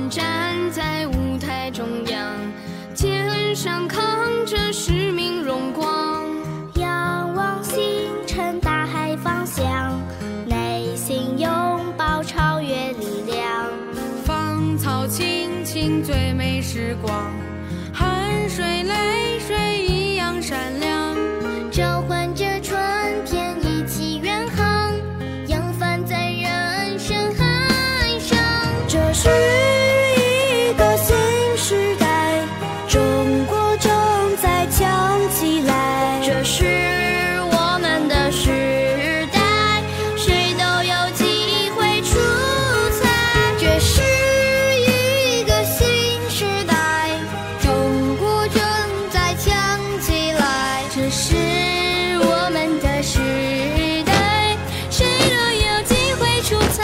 站在舞台中央，肩上扛着使命荣光， 仰望星辰大海方向，内心拥抱超越力量。 芳草青青最美时光，汗水泪水一样闪亮， 召唤着春天一起远航，扬帆在人生海上。这是一个新时代，中国正在强起来。这是我们的时代，谁都有机会出彩。这是一个新时代，中国正在强起来。这是我们的时代，谁都有机会出彩。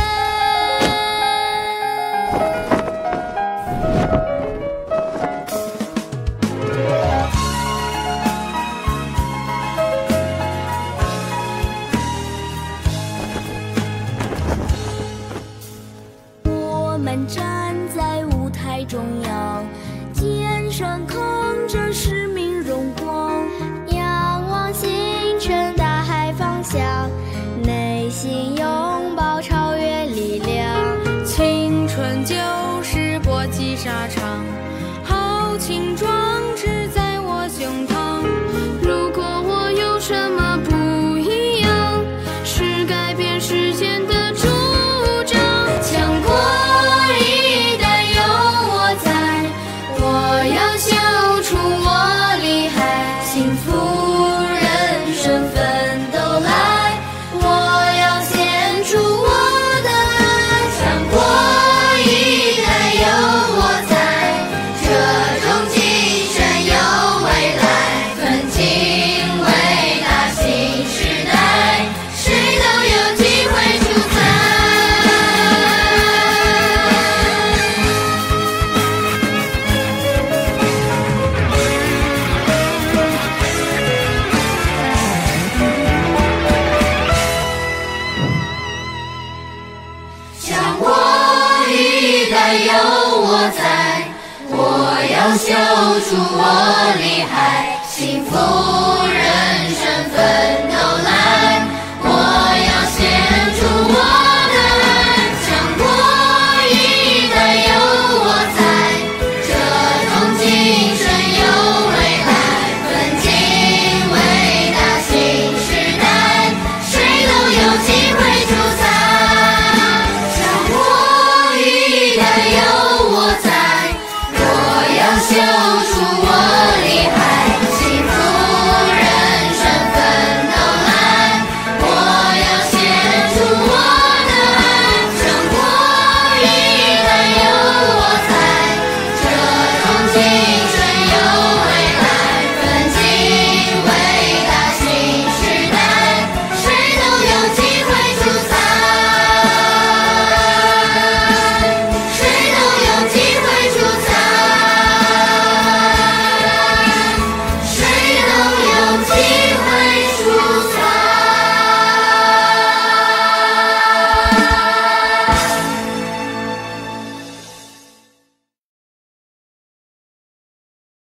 我们站在舞台中央，肩上扛着使命荣光，仰望星辰大海方向，内心拥抱超越力量。 青春就是搏击沙场，豪情壮志在我胸膛。如果我有什么不一样，是改变世间的主张。强国一代有我在，我要笑出我厉害，幸福人生奋斗来，我要献出我的爱。强国一代有我在，这种精神有未来，奋进伟大新时代，谁都有机会出彩。强国一代有我在，我要秀出我厉害，幸福人